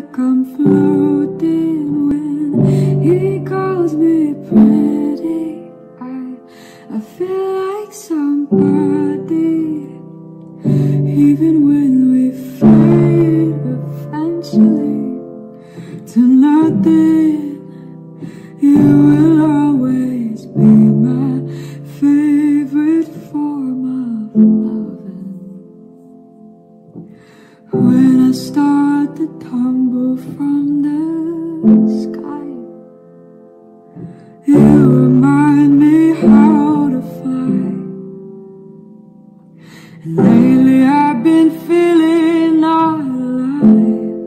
like I'm floating when he calls me pretty. I feel like somebody, even when we fade eventually to nothing. You will always be my favorite form of loving. When I start to tumble from the sky, you remind me how to fly. And lately I've been feeling alive,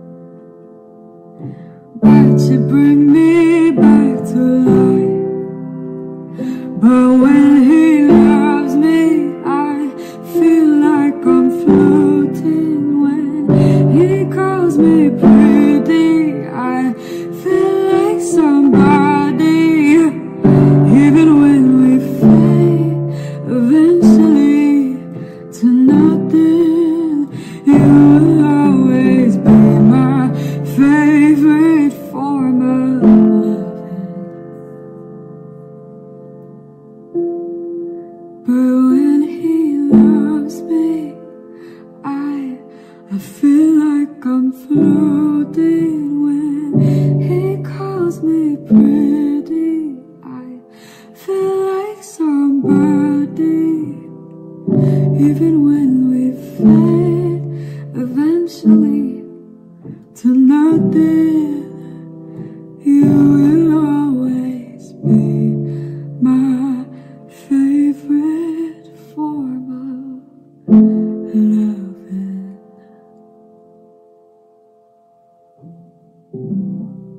but you bring me back to life. But when he loves me, I feel like I'm floating. When he calls me pretty, I feel like somebody, even when we fade eventually to nothing. You will always be my favorite form of loving. But when he loves me, I feel like I'm floating. When he calls me pretty, I feel like somebody, even when we fade eventually to nothing. You will always be my favorite form of loving.